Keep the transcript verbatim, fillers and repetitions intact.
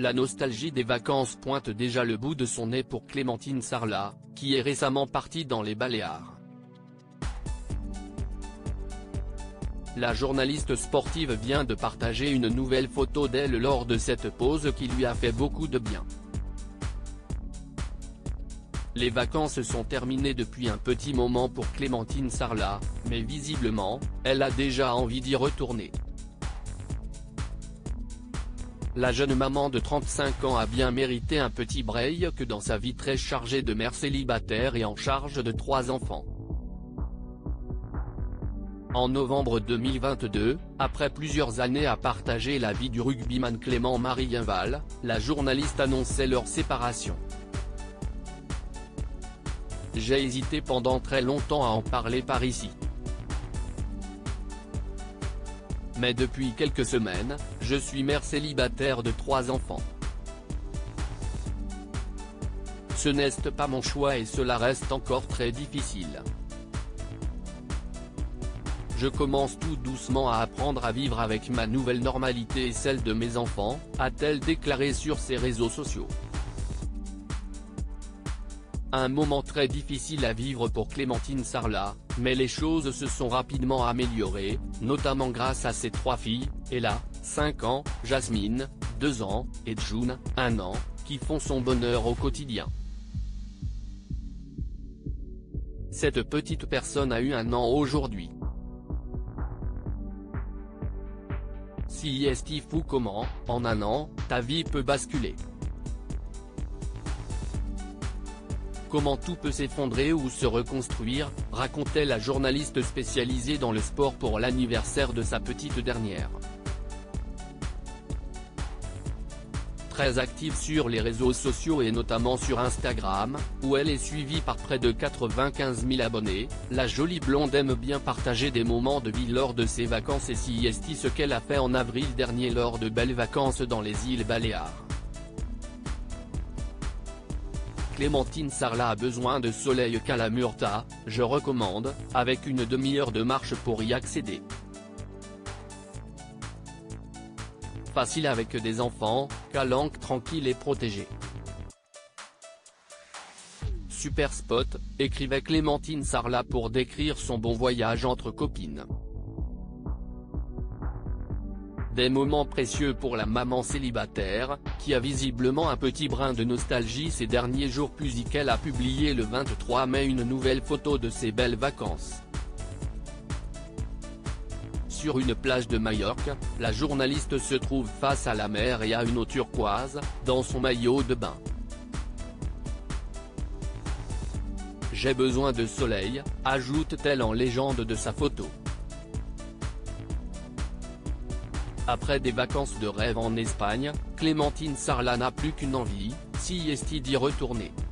la nostalgie des vacances pointe déjà le bout de son nez pour Clémentine Sarlat, qui est récemment partie dans les Baléares. La journaliste sportive vient de partager une nouvelle photo d'elle lors de cette pause qui lui a fait beaucoup de bien. Les vacances sont terminées depuis un petit moment pour Clémentine Sarlat, mais visiblement, elle a déjà envie d'y retourner. La jeune maman de trente-cinq ans a bien mérité un petit break dans sa vie très chargée de mère célibataire et en charge de trois enfants. En novembre deux mille vingt-deux, après plusieurs années à partager la vie du rugbyman Clément Marienval, la journaliste annonçait leur séparation. « J'ai hésité pendant très longtemps à en parler par ici. Mais depuis quelques semaines, je suis mère célibataire de trois enfants. Ce n'est pas mon choix et cela reste encore très difficile. Je commence tout doucement à apprendre à vivre avec ma nouvelle normalité et celle de mes enfants », a-t-elle déclaré sur ses réseaux sociaux. Un moment très difficile à vivre pour Clémentine Sarlat, mais les choses se sont rapidement améliorées, notamment grâce à ses trois filles, Ella, cinq ans, Jasmine, deux ans, et June, un an, qui font son bonheur au quotidien. Cette petite personne a eu un an aujourd'hui. Si est fou comment, en un an, ta vie peut basculer. Comment tout peut s'effondrer ou se reconstruire, racontait la journaliste spécialisée dans le sport pour l'anniversaire de sa petite dernière. Très active sur les réseaux sociaux et notamment sur Instagram, où elle est suivie par près de quatre-vingt-quinze mille abonnés, la jolie blonde aime bien partager des moments de vie lors de ses vacances et si est ce qu'elle a fait en avril dernier lors de belles vacances dans les îles Baléares. Clémentine Sarlat a besoin de soleil qu'à la Murta, je recommande, avec une demi-heure de marche pour y accéder. Facile avec des enfants, calanque tranquille et protégée. Super spot, écrivait Clémentine Sarlat pour décrire son bon voyage entre copines. Des moments précieux pour la maman célibataire, qui a visiblement un petit brin de nostalgie ces derniers jours puisqu'elle a publié le vingt-trois mai une nouvelle photo de ses belles vacances. Sur une plage de Majorque, la journaliste se trouve face à la mer et à une eau turquoise, dans son maillot de bain. « J'ai besoin de soleil », ajoute-t-elle en légende de sa photo. Après des vacances de rêve en Espagne, Clémentine Sarlat n'a plus qu'une envie, si est d'y retourner.